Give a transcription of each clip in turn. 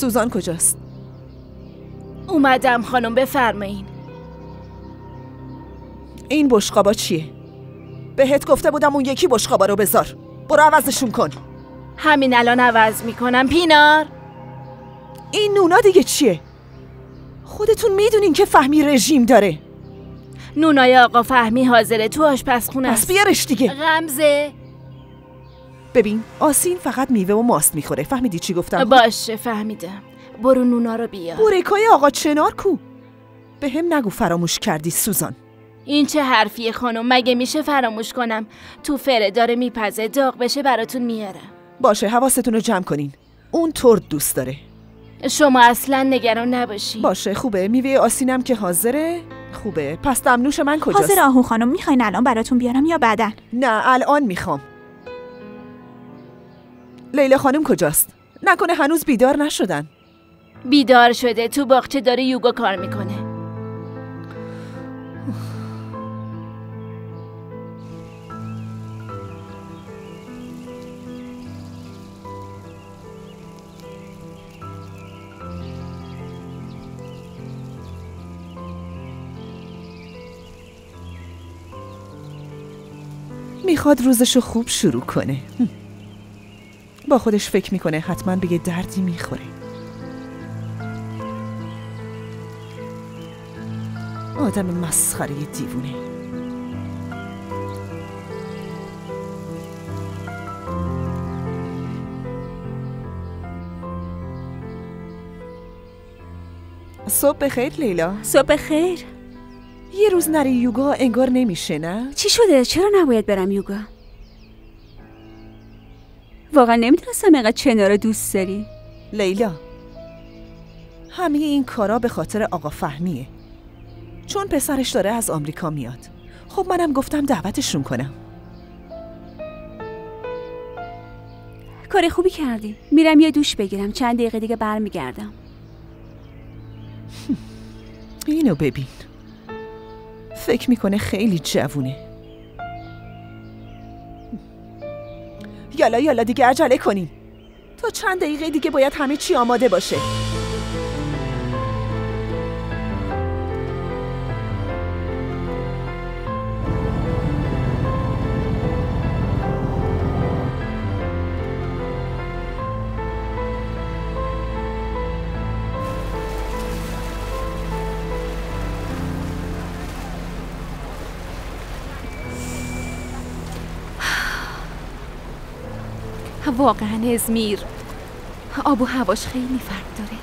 سوزان کجاست؟ اومدم خانم، بفرمایین. این بشقابا چیه؟ بهت گفته بودم اون یکی بشقابا رو بذار. برو عوضشون کن. همین الان عوض میکنم. پینار، این نونا دیگه چیه؟ خودتون میدونین که فهمی رژیم داره. نونای آقا فهمی حاضره تو آشپزخونه پس بیارش دیگه. غمزه، ببین آسین فقط میوه و ماست میخوره. فهمیدی چی گفتم؟ باشه فهمیدم. برو نونا رو بیار. بورکای آقا چنار کو؟ به هم نگو فراموش کردی سوزان. این چه حرفیه خانم؟ مگه میشه فراموش کنم؟ تو فره داره میپزه، داغ بشه براتون میارم. باشه حواستون رو جمع کنین. اون ترد دوست داره. شما اصلا نگران نباشی. باشه خوبه. میوه آسینم که حاضره. خوبه. پس دمنوش من کجاست؟ حاضر آهو خانم. میخواین الان براتون بیارم یا بعداً؟ نه الان میخوام. لیلا خانم کجاست؟ نکنه هنوز بیدار نشدن؟ بیدار شده، تو باغچه داره یوگا کار میکنه. میخواد روزشو خوب شروع کنه. با خودش فکر میکنه حتما به یه دردی میخوره. آدم مسخره دیوونه. صبح بخیر لیلا. صبح بخیر. یه روز نری یوگا انگار نمیشه نه؟ چی شده؟ چرا نباید برم یوگا؟ واقعا نمیدونستم اینقدر چنا رو دوست داری. لیلا همه این کارا به خاطر آقا فهمیه، چون پسرش داره از آمریکا میاد. خب منم گفتم دعوتشون کنم. کار خوبی کردی. میرم یه دوش بگیرم، چند دقیقه دیگه برمیگردم. اینو ببین، فکر میکنه خیلی جوونه. یالا دیگه عجله کنین. تا چند دقیقه دیگه باید همه چی آماده باشه. واقعا ازمیر آب و هواش خیلی فرق داره.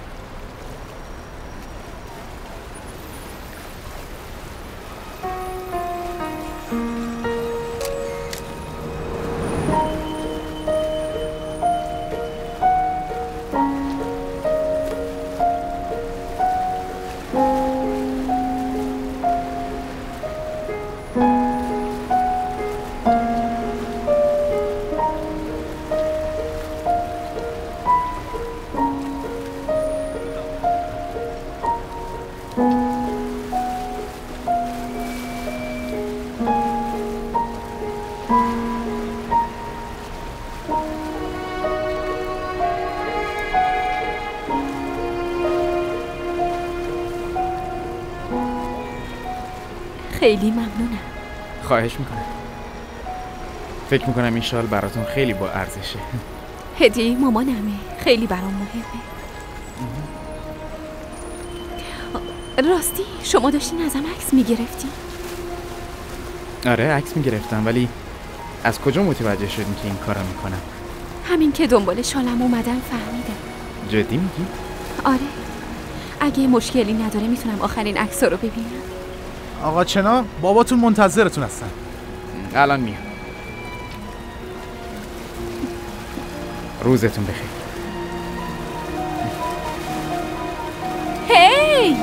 خیلی ممنونم. خواهش میکنم. فکر میکنم این شال براتون خیلی با ارزشه. هدیه مامانمه، خیلی برام مهمه. راستی شما داشتین ازم عکس میگرفتی؟ آره عکس میگرفتم، ولی از کجا متوجه شدین که این کارو میکنم؟ همین که دنبال شالم اومدم فهمیدم. جدی میگی؟ آره، اگه مشکلی نداره میتونم آخرین عکس‌ها رو ببینم. آقا چنار باباتون منتظرتون هستن. الان میام. روزتون بخیر. هی!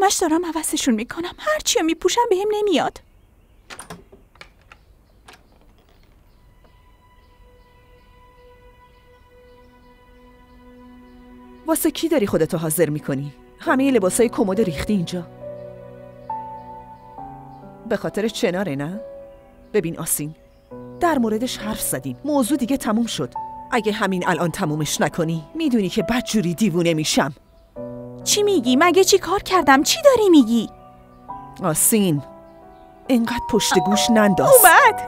همش دارم عوضشون میکنم. هر چی میپوشم بهم نمیاد. واسه کی داری خودتو حاضر میکنی؟ همه لباسای کمد ریختی اینجا. به خاطر چناره نه؟ ببین آسین، در موردش حرف زدیم، موضوع دیگه تموم شد. اگه همین الان تمومش نکنی میدونی که بدجوری دیوونه میشم. چی میگی؟ مگه چی کار کردم؟ چی داری میگی؟ آسین، اینقدر پشت گوش ننداز. اومد.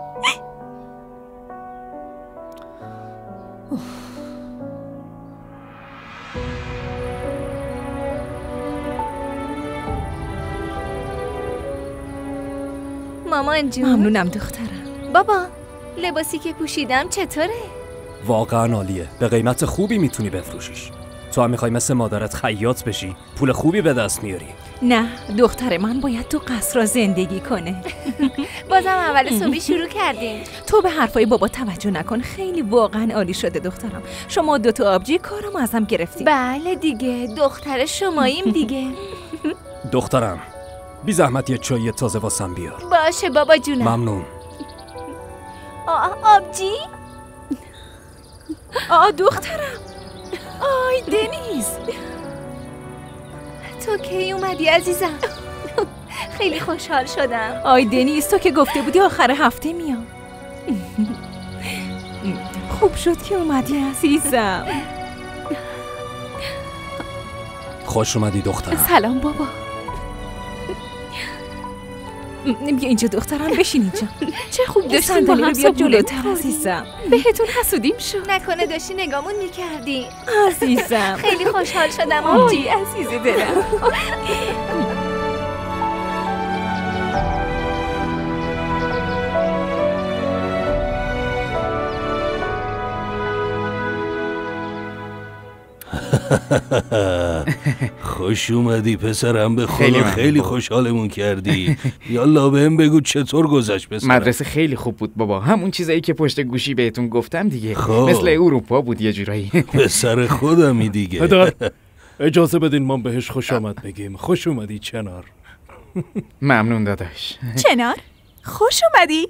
مامان جون. ممنونم دخترم. بابا، لباسی که پوشیدم چطوره؟ واقعا عالیه. به قیمت خوبی میتونی بفروشیش. تو هم میخوای مثل مادرت خیاط بشی، پول خوبی به دست میاری. نه، دختر من باید تو قصر زندگی کنه. بازم اول صبحی شروع کردیم. تو به حرفای بابا توجه نکن. خیلی واقعا عالی شده دخترم. شما دوتا آبجی کارم ازم گرفتیم. بله دیگه، دختر شماییم دیگه. دخترم، بی زحمت یه چای تازه واسم بیار. باشه بابا جونم. ممنون. آبجی؟ دخترم. آی دنیز، تو کی اومدی عزیزم؟ خیلی خوشحال شدم. آی دنیز، تو که گفته بودی آخر هفته میام. خوب شد که اومدی عزیزم. خوش اومدی دخترم. سلام بابا. بیا اینجا دخترم، بشین اینجا. چه خوب داشتیم با هم صبح جلوتر عزیزم. بهتون حسودیم شد. نکنه داشتی نگامون میکردی. عزیزم خیلی خوشحال شدم آبجی. عزیز دلم. خوش اومدی پسرم، به خدا خیلی خوشحالمون کردی. یالا بهم بگو چطور گذشت پسرم؟ مدرسه خیلی خوب بود بابا، همون چیزایی که پشت گوشی بهتون گفتم دیگه. مثل اروپا بود یه جورایی. پسر خودمی دیگه. پدر، اجازه بدین ما بهش خوش آمد بگیم. خوش اومدی چنار. ممنون داداش. چنار، خوش اومدی.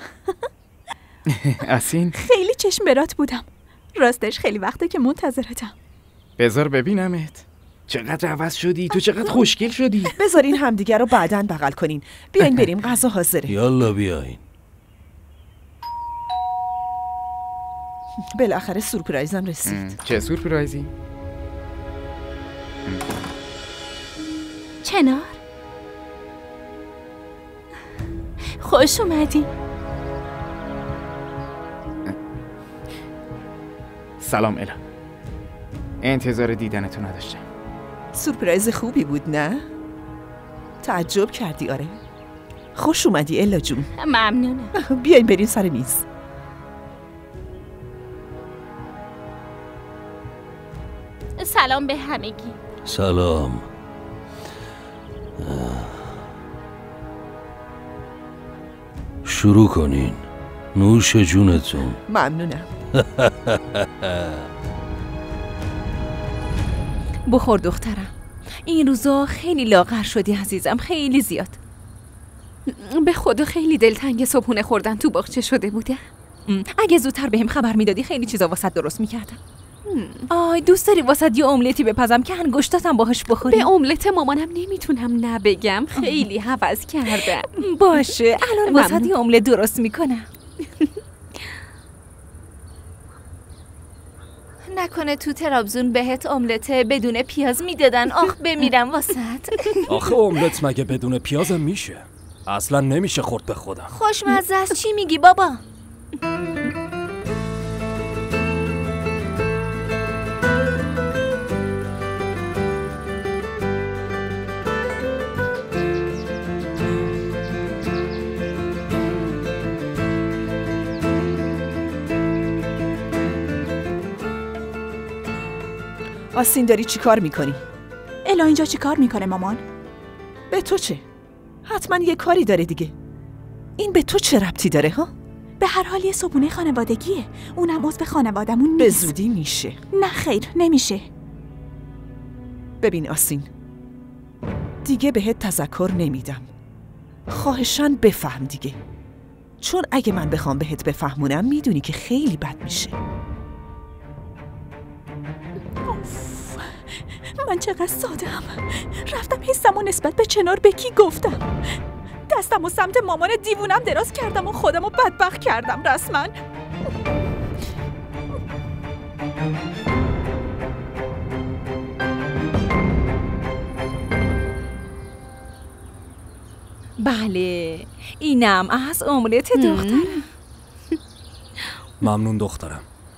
آسین، خیلی چشم برات بودم. راستش خیلی وقته که منتظرتم. بذار ببینمت. چقدر عوض شدی، تو چقدر خوشگل شدی. بذارین همدیگه رو بعداً بغل کنین. بیاین بریم، غذا حاضره. یالا بیاین. بالاخره سورپرایزم رسید. چه سورپرایزی؟ چنار، خوش اومدی. سلام الا. انتظار دیدنتو نداشتم. سورپرایز خوبی بود نه؟ تعجب کردی آره؟ خوش اومدی الا جون. ممنونم. بیاین بریم سر میز. سلام به همگی. سلام. شروع کنین. نوش جونتون. ممنونم. بخور دخترم. این روزا خیلی لاغر شدی عزیزم، خیلی زیاد. به خدا خیلی دلتنگ صبحونه خوردن تو باغچه شده بوده. اگه زودتر بهم خبر میدادی خیلی چیزا واسط درست میکردم. آی دوست داری واسط یه املتی بپزم که انگشتاتم باهاش بخوری؟ به املت مامانم نمیتونم نبگم، خیلی حوض کردم. باشه الان واسط یه املت درست میکنم. نکنه تو ترابزون بهت املت بدون پیاز میدادن؟ آخ بمیرم واسط. آخه املت مگه بدون پیاز میشه؟ اصلا نمیشه خورد به خودم. خوشمزه است. چی میگی بابا؟ آستین داری چی کار میکنی؟ الا اینجا چی کار میکنه مامان؟ به تو چه؟ حتما یه کاری داره دیگه. این به تو چه ربطی داره ها؟ به هر حال یه صبحونه خانوادگیه. اونم عضو خانوادمون نیست. به زودی میشه. نه خیر نمیشه. ببین آستین، دیگه بهت تذکر نمیدم. خواهشاً بفهم دیگه، چون اگه من بخوام بهت بفهمونم میدونی که خیلی بد میشه. من چقدر ساده‌ام. رفتم حسمو نسبت به چنار به کی گفتم؟ دستمو سمت مامان دیوونم دراز کردم و خودمو بدبخت کردم رسما. بله، اینم از املت دخترم. ممنون دخترم.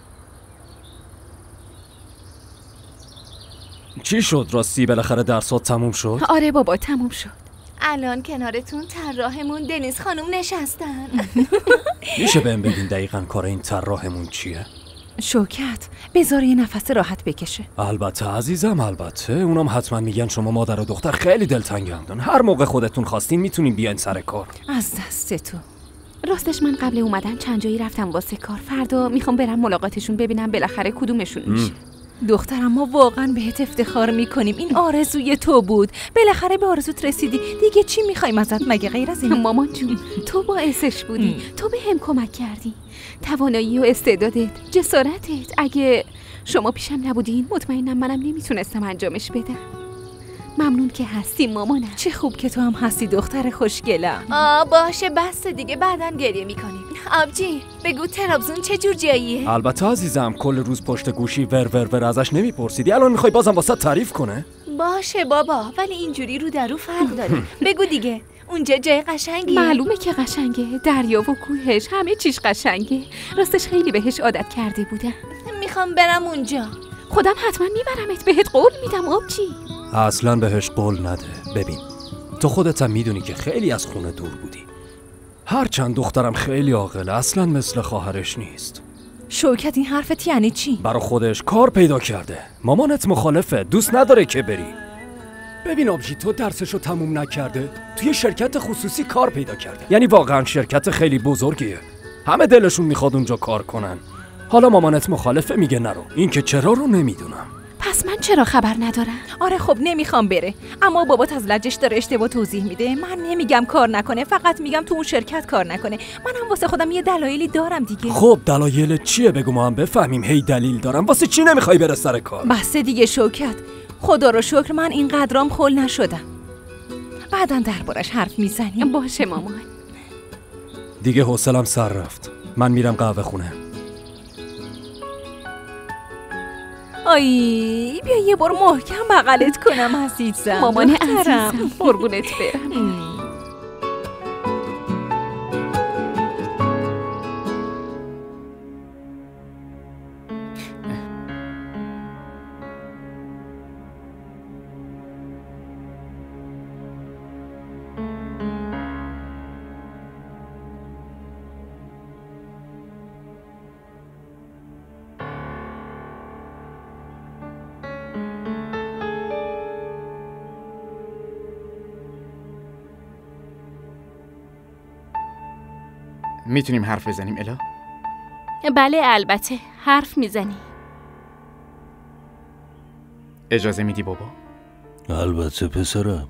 چی شد راستی؟ بالاخره درسات تموم شد؟ آره بابا تموم شد. الان کنارتون طراحمون دنیز خانم نشستن. میشه بهم بگین دقیقاً کار این طراحمون چیه؟ شوکت بذار یه نفس راحت بکشه. البته عزیزم، البته اونم حتما میگن شما مادر و دختر خیلی دلتنگن. هر موقع خودتون خواستین میتونین بیاین سر کار. از دست تو. راستش من قبل اومدن چند جایی رفتم واسه کار. فردا میخوام برم ملاقاتشون ببینم بالاخره کدومشون میشه. دخترم ما واقعا بهت افتخار میکنیم. این آرزوی تو بود. بالاخره به آرزوت رسیدی. دیگه چی میخوایم ازت مگه غیر از این؟ مامان جون تو باعثش بودی. تو به هم کمک کردی. توانایی و استعدادت، جسارتت، اگه شما پیشم نبودین مطمئنم منم نمیتونستم انجامش بدم. ممنون که هستی مامانم. چه خوب که تو هم هستی دختر خوشگلم. باشه بس دیگه، بعداً گریه میکنیم. آبجی بگو ترابزون چه جور جاییه؟ البته عزیزم، کل روز پشت گوشی ور ور ور ازش نمیپرسیدی. الان میخوای بازم واسه تعریف کنه؟ باشه بابا، ولی اینجوری رو در رو فرق داره. بگو دیگه، اونجا جای قشنگیه؟ معلومه که قشنگه. دریا و کوهش، همه چیش قشنگه. راستش خیلی بهش عادت کرده بودم. میخوام برم اونجا. خودم حتما میبرمت، بهت قول میدم آبجی. اصلا بهش قول نده. ببین تو خودت هم میدونی که خیلی از خونه دور بودی. هرچند دخترم خیلی عاقله، اصلا مثل خواهرش نیست. شوکت این حرفت یعنی چی؟ برا خودش کار پیدا کرده. مامانت مخالفه، دوست نداره که بری. ببین آبجی، تو درسشو تموم نکرده، توی شرکت خصوصی کار پیدا کرده. یعنی واقعا شرکت خیلی بزرگیه، همه دلشون میخواد اونجا کار کنن. حالا مامانت مخالفه، میگه نرو. این که چرا رو نمیدونم. پس من چرا خبر ندارم؟ آره خب نمیخوام بره، اما بابات از لجش داره اشتباه توضیح میده. من نمیگم کار نکنه، فقط میگم تو اون شرکت کار نکنه. منم واسه خودم یه دلایلی دارم دیگه. خب دلایل چیه؟ بگو ما هم بفهمیم. هی دلیل دارم. واسه چی نمیخوای بره سر کار؟ بس دیگه شوکت، خدا رو شکر من اینقدرام خل نشدم. بعداً دربارش حرف میزنیم. باشه مامان. دیگه حوصله‌ام سر رفت. من میرم قهوه خونه. آی بیا یه بار محکم بغلت کنم عزیزم. مامان عزیزم قربونت برم. میتونیم حرف بزنیم الا؟ بله البته حرف میزنی. اجازه میدی بابا؟ البته پسرم.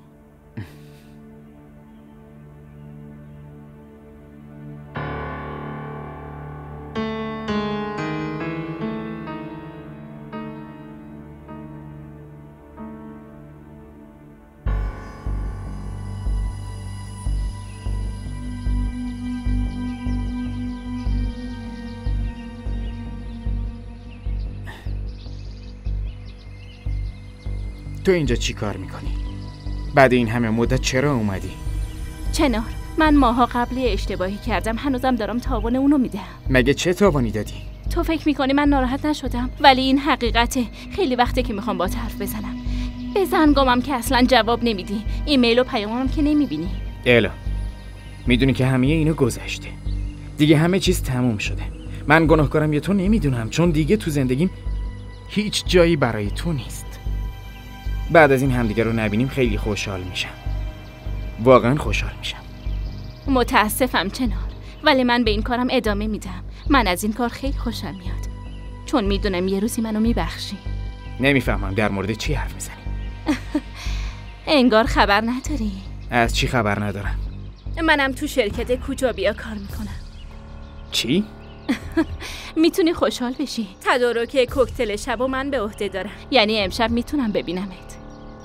تو اینجا چی کار میکنی؟ بعد این همه مدت چرا اومدی؟ چنار، من ماها قبلی اشتباهی کردم، هنوزم دارم تاوان اونو میدم. مگه چه تاوانی دادی؟ تو فکر میکنی من ناراحت نشدم، ولی این حقیقته. خیلی وقته که میخوام با حرف بزنم. به زنگامم که اصلا جواب نمیدی، ایمیل و پیامم که نمیبینی. الا میدونی که همه اینو گذشته، دیگه همه چیز تموم شده. من گناهکارم یا تو نمیدونم، چون دیگه تو زندگیم هیچ جایی برای تو نیست. بعد از این همدیگه رو نبینیم خیلی خوشحال میشم، واقعا خوشحال میشم. متاسفم چنار، ولی من به این کارم ادامه میدم. من از این کار خیلی خوشم میاد، چون میدونم یه روزی منو میبخشی. نمیفهمم در مورد چی حرف میزنی. انگار خبر نداری. از چی خبر ندارم؟ منم تو شرکت کوجابیا کار میکنم. چی؟ میتونی خوشحال بشی. تدارک کوکتل شب و من به عهده دارم. یعنی امشب میتونم ببینمت.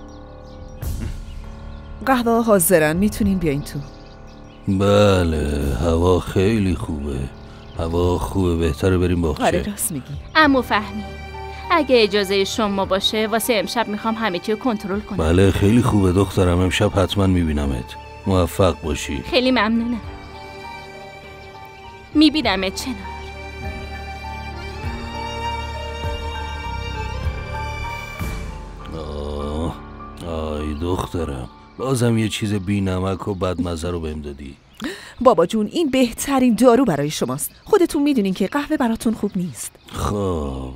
قهوه حاضرن، میتونین بیاین تو. بله، هوا خیلی خوبه. هوا خوبه، بهتره بریم باغچه. آره راست میگی. عمو فهمی، اگه اجازه شما باشه واسه امشب میخوام همه چی رو کنترل کنم. بله خیلی خوبه دخترم، امشب حتما میبینمت. موفق باشی. خیلی ممنونم. میبینمت چنار. آی دخترم، بازم یه چیز بی نمک و بدمزه رو بهم دادی. بابا جون این بهترین دارو برای شماست. خودتون میدونین که قهوه براتون خوب نیست. خب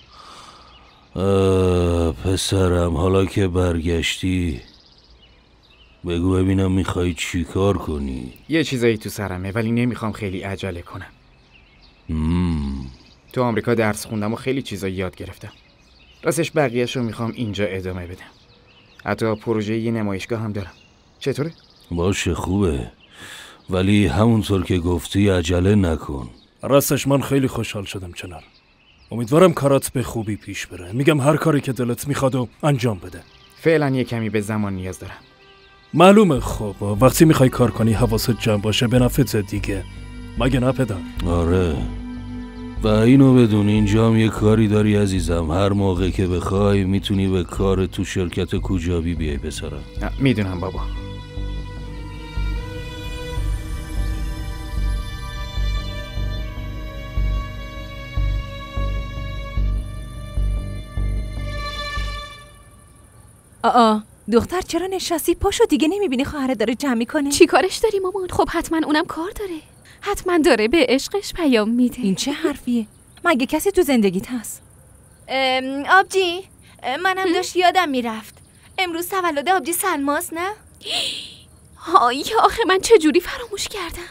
پسرم، حالا که برگشتی بگو ببینم میخوای چی کار کنی؟ یه چیزایی تو سرمه ولی نمیخوام خیلی عجله کنم. تو آمریکا درس خوندم و خیلی چیزا یاد گرفتم. راستش بقیه‌شو میخوام اینجا ادامه بدم. حتی پروژه یه نمایشگاه هم دارم. چطوره؟ باشه خوبه، ولی همونطور که گفتی عجله نکن. راستش من خیلی خوشحال شدم چنار. امیدوارم کارات به خوبی پیش بره. میگم هر کاری که دلت میخواد و انجام بده. فعلا یه کمی به زمان نیاز دارم. معلومه. خب وقتی میخوای کار کنی حواست جمع باشه، به نفعت دیگه. مگه نه پدر؟ آره، و اینو بدون اینجا هم یه کاری داری عزیزم. هر موقع که بخوای میتونی به کار تو شرکت کوجابی بیای پسرم. میدونم بابا. دختر چرا نشستی؟ پاشو دیگه، نمیبینی خواهرت داره جمع میکنه؟ چی کارش داری مامان؟ خب حتما اونم کار داره. حتما داره به عشقش پیام میده. این چه حرفیه؟ مگه کسی تو زندگیت هست؟ آبجی، منم داشت یادم میرفت. امروز تولد آبجی سلماست نه؟ های آخه من چجوری فراموش کردم.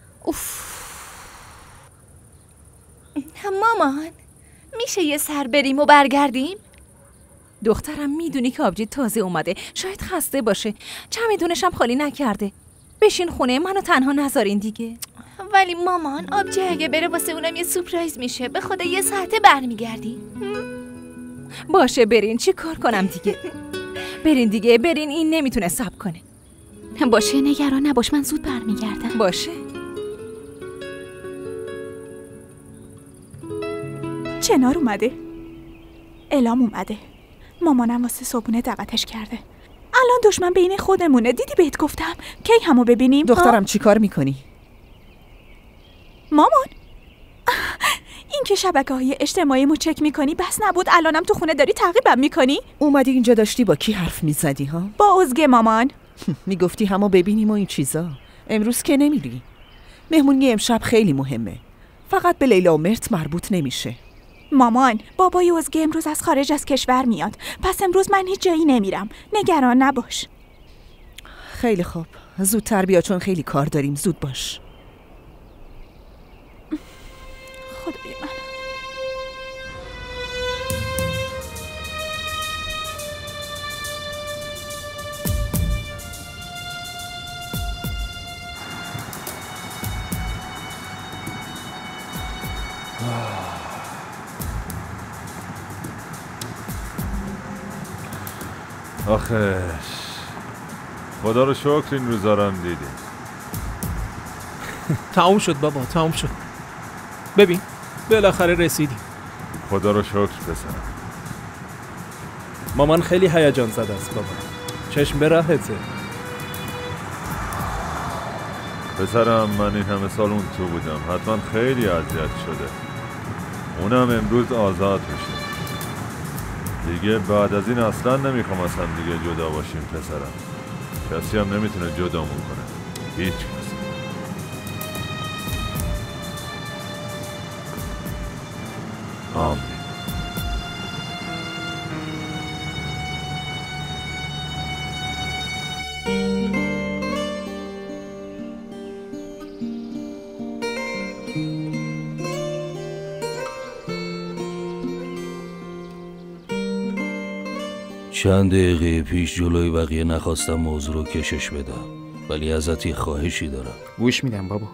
مامان میشه یه سر بریم و برگردیم؟ دخترم میدونی که آبجی تازه اومده، شاید خسته باشه. چمدونش هم خالی نکرده. بشین خونه، منو تنها نذارین دیگه. ولی مامان آبجی اگه بره واسه اونم یه سورپرایز میشه. به خدا یه ساعته برمیگردیم. باشه برین، چی کار کنم دیگه؟ برین دیگه، برین، این نمیتونه صبر کنه. باشه نگران نباش، من زود برمیگردم. باشه. چنار اومده. الهام اومده. مامانم واسه صبحونه دعوتش کرده. الان دشمن بین خودمونه. دیدی بهت گفتم کی همو ببینیم؟ دخترم چی کار میکنی؟ مامان این که شبکه‌های اجتماعیمو چک میکنی بس نبود، الانم تو خونه داری تعقیبم میکنی؟ اومدی اینجا داشتی با کی حرف میزدی ها؟ با ازگه مامان. میگفتی همو ببینیم و این چیزا. امروز که نمیری. مهمونی امشب خیلی مهمه. فقط به لیلا و مرت مربوط نمیشه. مامان بابای ازگه امروز از خارج از کشور میاد، پس امروز من هیچ جایی نمیرم. نگران نباش. خیلی خوب، زودتر بیا چون خیلی کار داریم. زود باش. خدای من. آخه خدا رو شکر این روزا رو هم دیدیم. تموم شد بابا، تموم شد. ببین بالاخره رسیدیم. خدا رو شکر پسرم. مامان خیلی هیجان زده است بابا. چشم به راهته. پسرم من این همه سال اون تو بودم، حتما خیلی اذیت شده. اونم امروز آزاد میشه. دیگه بعد از این اصلا نمیخوام اصلا دیگه جدا باشیم پسرم. کسی هم نمیتونه جدامون کنه. هیچ کسی. آمین. چند دقیقه پیش جلوی بقیه نخواستم موضوع رو کشش بدم، ولی ازت یه خواهشی دارم. گوش میدم بابا.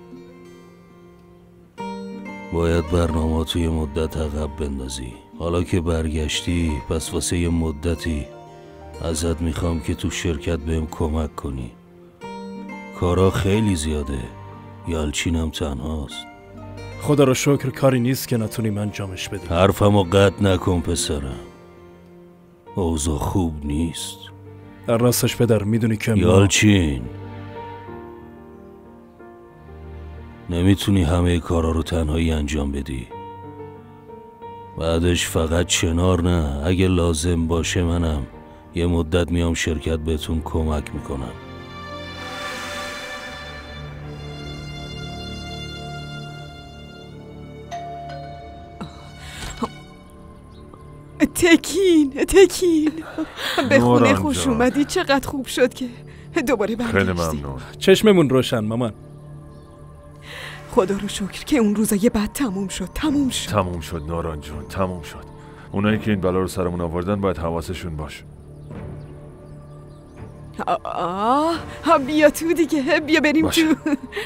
باید برنامه توی مدت عقب بندازی. حالا که برگشتی، پس واسه یه مدتی ازت میخوام که تو شرکت بهم کمک کنی. کارا خیلی زیاده، یالچینم تنهاست. خدا رو شکر کاری نیست که نتونیم انجامش بدیم. حرفمو قطع نکن پسرم، اوضاع خوب نیست. در راستش پدر میدونی که یالچین، نمیتونی همه کارا رو تنهایی انجام بدی. بعدش فقط چنار نه، اگه لازم باشه منم یه مدت میام شرکت بهتون کمک میکنم. تکین به خونه خوش اومدی. چقدر خوب شد که دوباره برگشتی. خیلی ممنون. چشممون روشن مامان. خدا رو شکر که اون روزای بعد تموم شد ناران جون، تموم شد. اونایی که این بلا رو سرمون آوردن باید حواسشون باشه. بیا تو دیگه، بیا بریم باشه. تو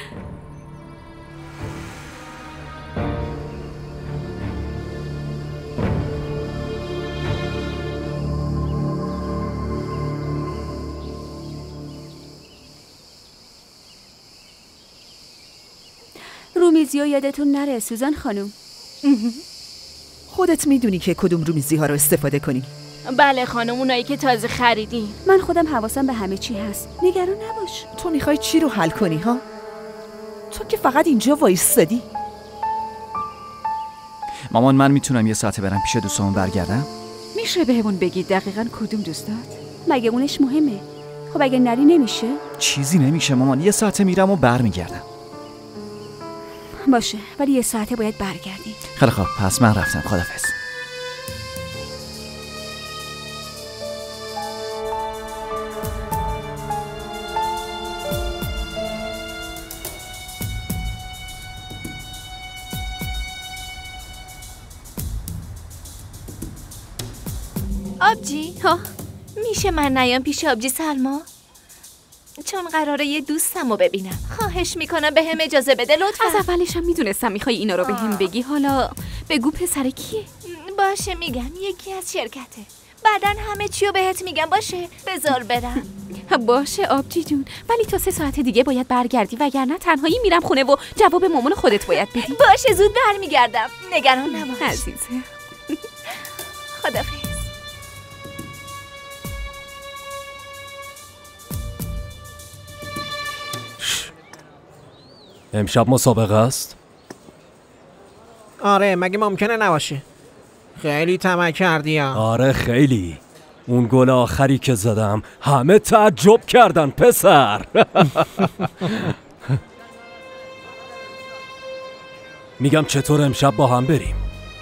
رومیزی‌ها یادتون نره سوزان خانم. خودت میدونی که کدوم رومیزی ها رو استفاده کنی. بله خانم، اونایی که تازه خریدی. من خودم حواسم به همه چی هست، نگران نباش. تو میخوای چی رو حل کنی ها؟ تو که فقط اینجا وایستادی. مامان من میتونم یه ساعته برم پیش دوستامون برگردم؟ میشه بهمون بگی دقیقاً کدوم دوستات؟ مگه اونش مهمه؟ خب اگه نری نمیشه؟ چیزی نمیشه مامان، یه ساعته میرم و برمیگردم. باشه، ولی یه ساعته باید برگردی. خیلی خوب، پس من رفتم. خدافظ. آبجی میشه من نیام پیش آبجی سلما؟ چون قراره یه دوستمو ببینم. خواهش میکنم به هم اجازه بده لطفا. از اولش هم میدونستم میخوای اینا رو به هم بگی. حالا بگو پسر کیه؟ باشه میگم، یکی از شرکته. بعدن همه چیو بهت میگم. باشه بذار برم. باشه آبجی جون، ولی تا 3 ساعت دیگه باید برگردی، وگرنه تنهایی میرم خونه و جواب مامان خودت باید بدی. باشه زود برمیگردم، نگران نباش عزیزه. خدافظ. امشب مسابقه است؟ آره، مگه ممکنه نباشه؟ خیلی طمع کردی ها. آره خیلی. اون گل آخری که زدم همه تعجب کردن پسر. میگم چطور امشب با هم بریم؟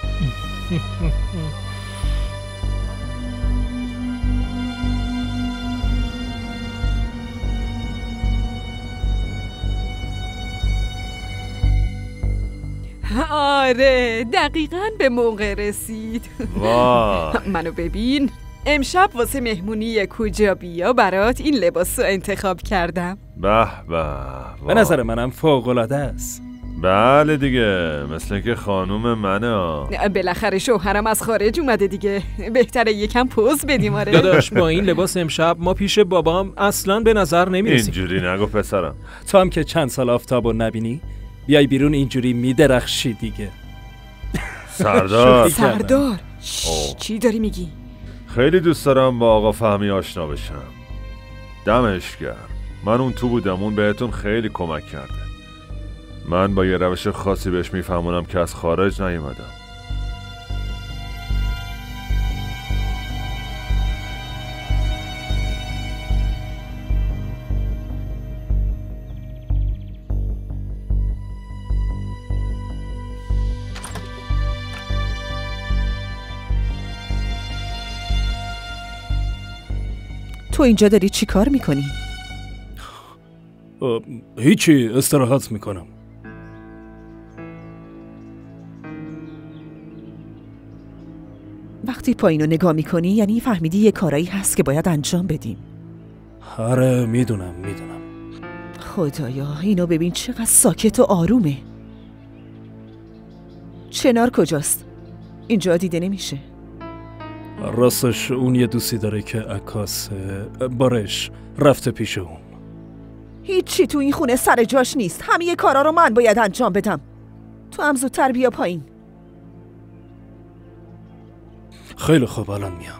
آره دقیقاً به موقع رسید. منو ببین، امشب واسه مهمونی کجا بیا برات این لباس رو انتخاب کردم. به به نظر منم فوق‌العاده است. بله دیگه، مثل که خانوم منه. بالاخره شوهرم از خارج اومده دیگه، بهتره یکم پوز بدیم. آره داداش با این لباس امشب ما پیش بابام اصلا به نظر نمیرسیم. اینجوری نگو پسرم. تو هم که چند سال آفتابو نبینی بیای بیرون اینجوری میدرخشی دیگه. سردار چی داری میگی؟ خیلی دوست دارم با آقا فهمی آشنا بشم. دمش گرم. من اون تو بودم، اون بهتون خیلی کمک کرده. من با یه روش خاصی بهش میفهمونم که از خارج نیومدم. تو اینجا داری چی کار میکنی؟ هیچی، استراحت میکنم. وقتی وقتی پایین رو نگاه میکنی یعنی فهمیدی یه کارایی هست که باید انجام بدیم. آره میدونم. خدایا اینو ببین چقدر ساکت و آرومه. چنار کجاست؟ اینجا دیده نمیشه. راستش اون یه دوستی داره که عکاس بارش رفته پیش اون. هیچی تو این خونه سر جاش نیست. همه کارا رو من باید انجام بدم. تو هم زودتر بیا پایین. خیلی خوب الان میام.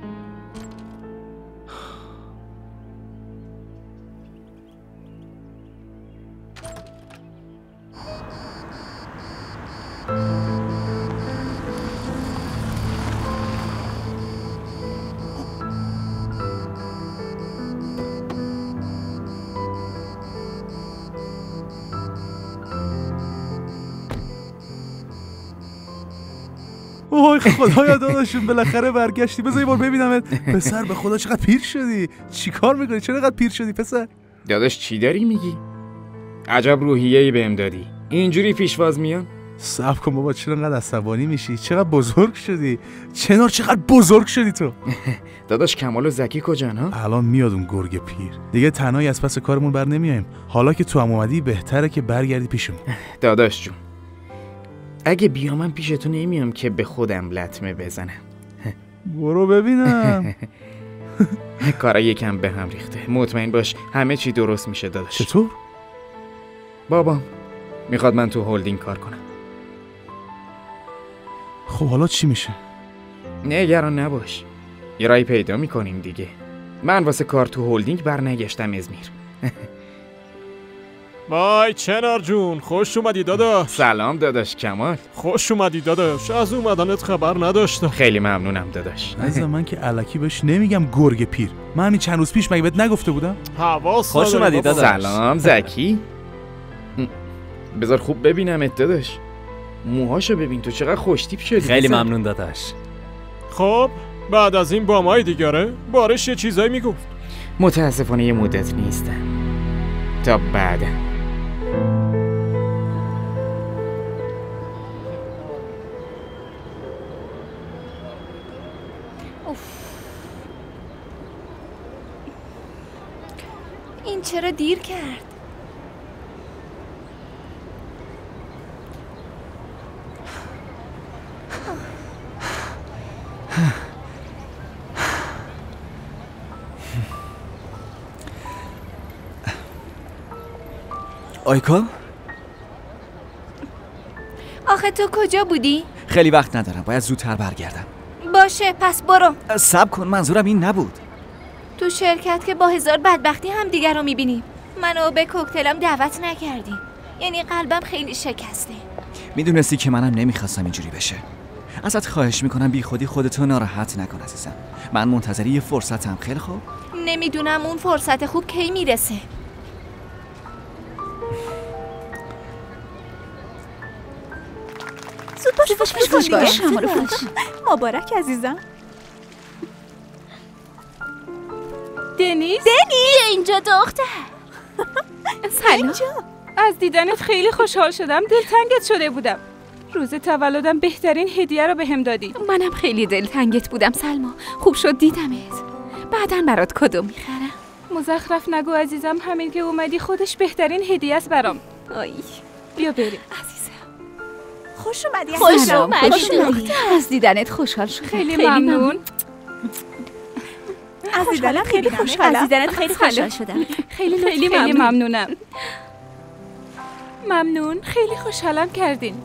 اوه خدایا داداشون بالاخره برگشتی. بذار یه بار ببینمت. پسر به خدا چقدر پیر شدی. چیکار میکنی؟ چرا اینقدر پیر شدی پسر؟ داداش چی داری میگی؟ عجب روحیه‌ای بهم دادی. اینجوری پیشواز میان؟ صبر کن بابا، چرا اینقدر عصبانی میشی؟ چقدر بزرگ شدی؟ چنار چقدر بزرگ شدی تو. داداش کمال و زکی کجان ها؟ الان میاد اون گرگ پیر. دیگه تنهایی از پس کارمون بر نمیایم. حالا که تو هم اومدی بهتره که برگردی پیشمون. داداش جون اگه بیام من پیشتون نمیام که به خودم لطمه بزنم. برو ببینم. کارا یکم به هم ریخته. مطمئن باش همه چی درست میشه داداش. چطور؟ بابام میخواد من تو هولدینگ کار کنم. خب حالا چی میشه؟ نگران نباش، یه رای پیدا میکنیم دیگه. من واسه کار تو هولدینگ برنگشتم ازمیر. وای چنار جون، خوش اومدی داداش. سلام داداش کمال. خوش اومدی داداش، از اومدنت خبر نداشتم. خیلی ممنونم داداش. عزیزم من که الکی بهش نمیگم گرگ پیر. من همین چند روز پیش مگه بهت نگفته بودم؟ خوش اومدی داداش. سلام زکی. بذار خوب ببینمت داداش. موهاشو ببین تو چقدر خوشتیپ شدی. خیلی ممنون داداش. خب بعد از این با مای دیگره بارش یه چیزایی میگفت. متاسفانه یه مدت نیستم، تا بعدا. این چرا دیر کرد؟ آیکا؟ آخه تو کجا بودی؟ خیلی وقت ندارم، باید زودتر برگردم. باشه پس برو. صبر کن، منظورم این نبود. تو شرکت که با هزار بدبختی هم دیگر رو میبینیم. منو به کوکتلم دعوت نکردی. یعنی قلبم خیلی شکسته. میدونستی که منم نمیخواستم اینجوری بشه. ازت خواهش میکنم بی خودی خودتو ناراحت نکن عزیزم. من منتظری یه فرصتم. خیلی خوب. نمیدونم اون فرصت خوب کی میرسه. زود باش مبارک عزیزم. دنیز بیا اینجا دختر. سلام. از دیدنت خیلی خوشحال شدم. دلتنگت شده بودم. روز تولدم بهترین هدیه رو بهم دادی. منم خیلی دلتنگت بودم سلما. خوب شد دیدمت. بعداً برات کادو میخرم. مزخرف نگو عزیزم، همین که اومدی خودش بهترین هدیه است برام. آی بیا بریم. عزیزم خوش اومدی. خوش اومدی. از دیدنت خوشحال شدم. خیلی ممنون. از دیدنت خیلی خوشحالم. از دیدنت خیلی خوشحال شدم. خیلی ممنونم. ممنون، خیلی خوشحالم کردین.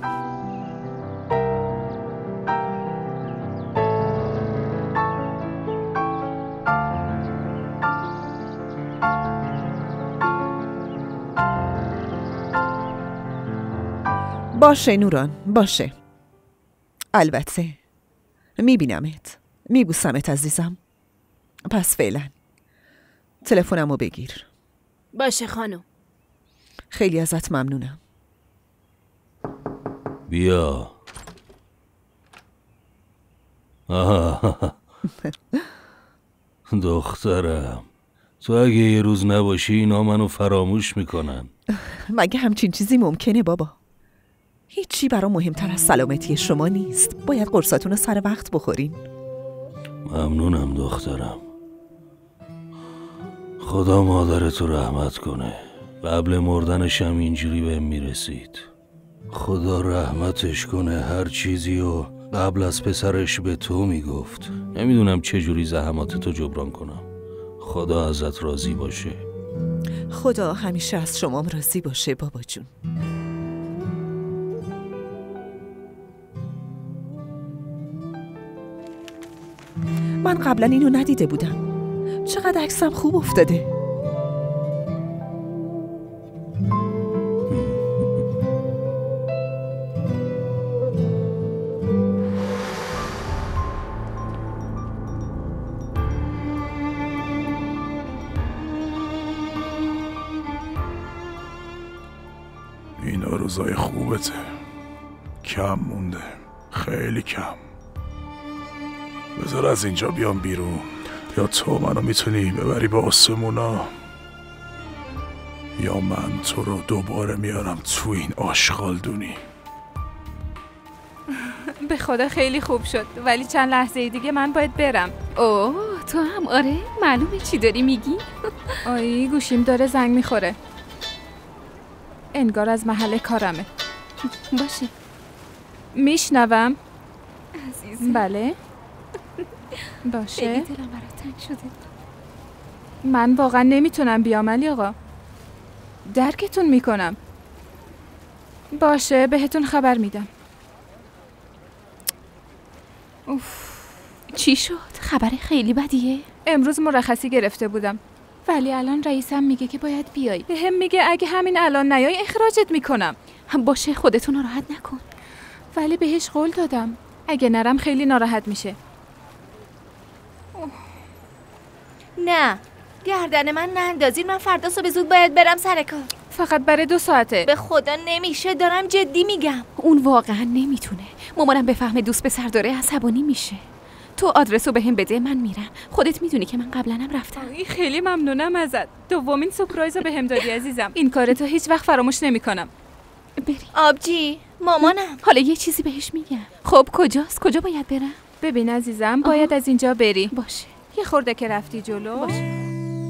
باشه نوران، باشه. البته میبینمت، میبوسمت عزیزم. پس فعلا تلفنمو بگیر. باشه خانم. خیلی ازت ممنونم. بیا. دخترم، تو اگه یه روز نباشی اینا منو فراموش میکنن. مگه همچین چیزی ممکنه بابا؟ هیچی برام مهمتر از سلامتی شما نیست. باید قرصاتون رو سر وقت بخورین. ممنونم دخترم. خدا مادرتو رحمت کنه. قبل مردنش هم اینجوری بهم میرسید. خدا رحمتش کنه. هر چیزی و قبل از پسرش به تو میگفت. نمیدونم چجوری زحماتتو جبران کنم. خدا ازت راضی باشه. خدا همیشه از شما راضی باشه بابا جون. من قبلا اینو ندیده بودم. چقدر عکسم خوب افتاده. اینا روزای خوبته. کم مونده، خیلی کم. بذار از اینجا بیام بیرون، یا تو منو میتونی ببری به آسمونا، یا من تو رو دوباره میارم تو این آشغالدونی. به خدا خیلی خوب شد، ولی چند لحظه دیگه من باید برم. اوه تو هم؟ آره معلومه چی داری میگی. آی گوشیم داره زنگ میخوره. انگار از محل کارمه. باشه میشنوم عزیزم. بله باشه. خیلی دلم برات تنگ شده. من واقعا نمیتونم بیام علی آقا. درکتون میکنم. باشه بهتون خبر میدم. اوف. چی شد؟ خبر خیلی بدیه؟ امروز مرخصی گرفته بودم، ولی الان رئیسم میگه که باید بیای. بهم میگه اگه همین الان نیای اخراجت میکنم. باشه خودتون ناراحت نکن. ولی بهش قول دادم اگه نرم خیلی ناراحت میشه. نه گردن من نندازین. من فردا صبح زود باید برم سر کار. فقط برای 2 ساعته. به خدا نمیشه، دارم جدی میگم. اون واقعا نمیتونه. مامانم بفهمه دوست پسر داره عصبانی میشه. تو آدرسو بهم بده من میرم. خودت میدونی که من قبلا هم رفتم. خیلی ممنونم ازت. دومین سورپرایزو بهم دادی عزیزم. این کارتو هیچ وقت فراموش نمیکنم. بری. آبجی مامانم. حالا یه چیزی بهش میگم. خب کجاست؟ کجا باید برم؟ ببین عزیزم باید از اینجا بری. باشه. یه خورده که رفتی جلو. باشه.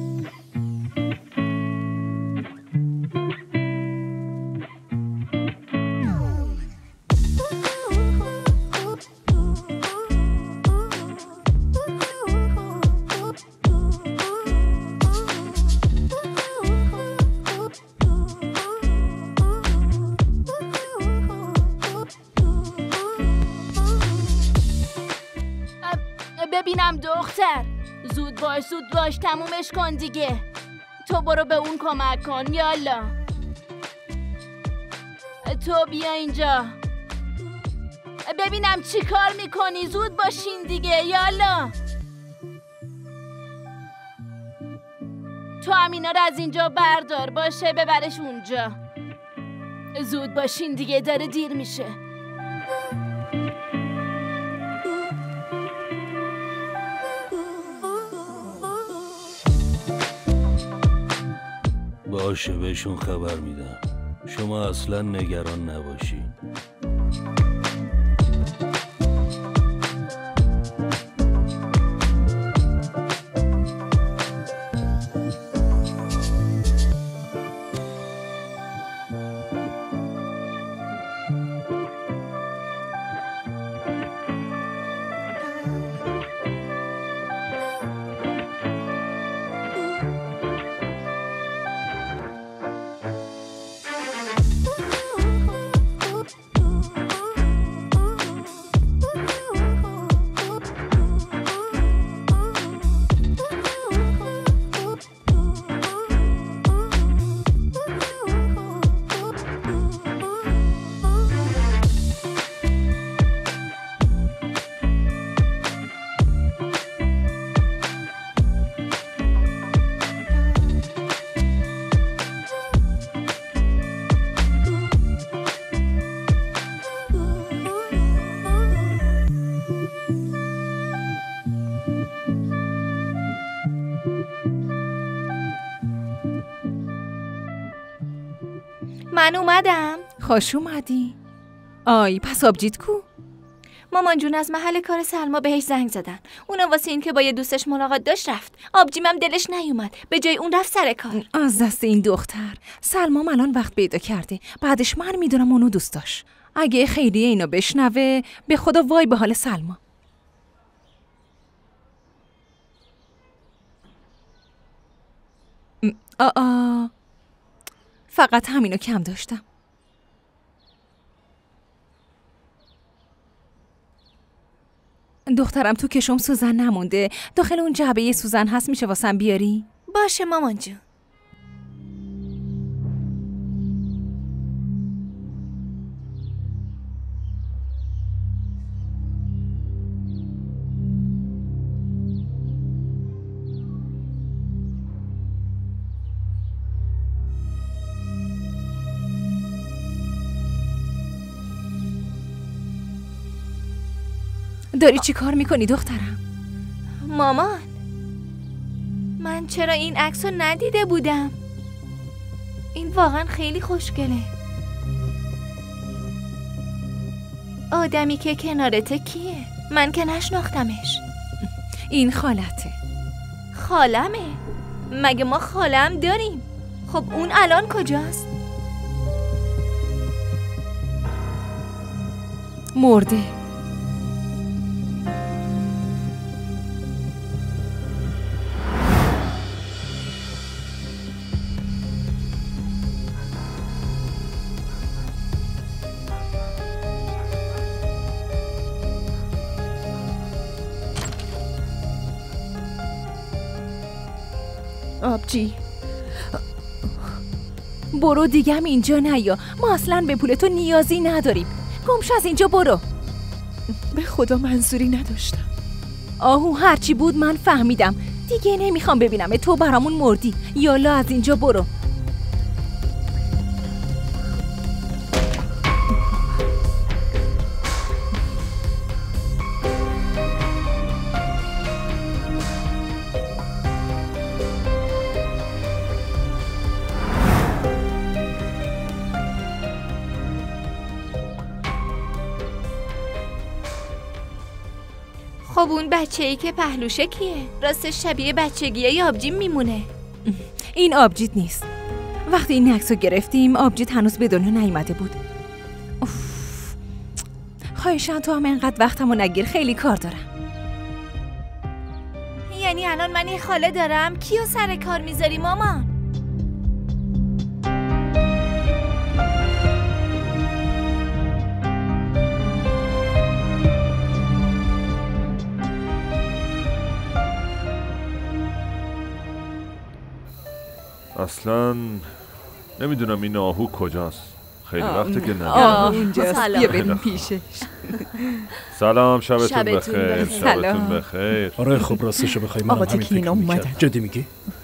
ببینم دختر، زود باش تمومش کن دیگه. تو برو به اون کمک کن. یالا تو بیا اینجا ببینم چی کار میکنی. زود باشین دیگه. یالا تو همینا رو از اینجا بردار. باشه ببرش اونجا. زود باشین دیگه، داره دیر میشه. باشه بهشون خبر میدم. شما اصلا نگران نباشین. من اومدم. خوش اومدی. آی پس آبجیت کو؟ مامان جون از محل کار سلما بهش زنگ زدن. اونا واسه این که با یه دوستش ملاقات داشت رفت. آبجیمم دلش نیومد. به جای اون رفت سر کار. از دست این دختر. سلمام الان وقت پیدا کرده. بعدش من میدونم اونو دوست داشت. اگه خیریه اینو بشنوه به خدا وای به حال سلما. فقط همینو کم داشتم. دخترم تو کشم سوزن نمونده. داخل اون جعبه سوزن هست، میشه واسم بیاری؟ باشه مامان جون. داری چی کار میکنی دخترم؟ مامان، من چرا این عکس رو ندیده بودم؟ این واقعا خیلی خوشگله. آدمی که کنارته کیه؟ من که نشناختمش. این خالته. خالمه؟ مگه ما خالم داریم؟ خب اون الان کجاست؟ مرده. آبجی برو دیگه اینجا نیا. ما اصلا به پول تو نیازی نداریم. گمش از اینجا برو. به خدا منظوری نداشتم. آهو هرچی بود من فهمیدم. دیگه نمیخوام ببینم تو برامون مردی. یالا از اینجا برو. خب اون بچه‌ای که پهلوشه کیه؟ راستش شبیه بچگیه آبجیم میمونه. این آبجیت نیست. وقتی این عکسو گرفتیم آبجیت هنوز به دنیا نیومده بود. خواهشاً تو هم انقدر وقتمو نگیر، خیلی کار دارم. یعنی الان من یه خاله دارم؟ کیو سر کار میذاری مامان؟ اصلا نمیدونم این آهو کجاست. خیلی وقته که ندیدم. اونجاست. بیا بریم پیشش. سلام، شبتون بخیر. شبتون بخیر. آره خب راستشو بخوای منم همین فکر می‌کردم. جدی میگی؟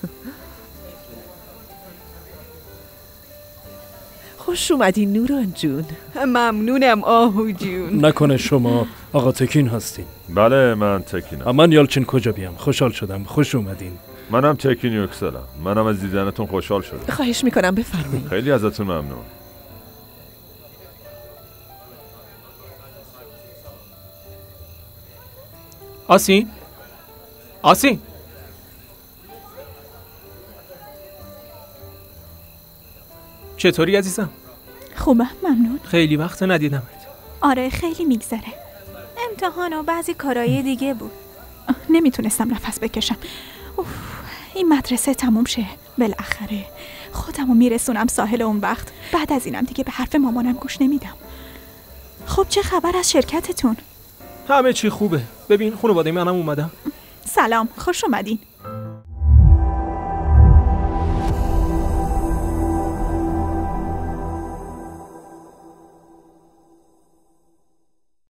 خوش اومدین نوران جون. ممنونم آهو جون. نکنه شما آقا تکین هستین؟ بله من تکینم. من یالچین کجا بیام؟ خوشحال شدم. خوش اومدین. منم تکین یوکسلم. منم از دیدنتون خوشحال شدم. خواهش میکنم بفرمایید. خیلی ازتون ممنون. آسین؟ آسین؟ چطوری عزیزم؟ خوبم ممنون. خیلی وقت ندیدمت. آره خیلی میگذره. امتحان و بعضی کارهای دیگه بود. نمیتونستم نفس بکشم. این مدرسه تموم شه بالاخره. خودمو میرسونم ساحل اون وقت. بعد از اینم دیگه به حرف مامانم گوش نمیدم. خب چه خبر از شرکتتون؟ همه چی خوبه. ببین خانواده منم اومدم. سلام، خوش اومدین.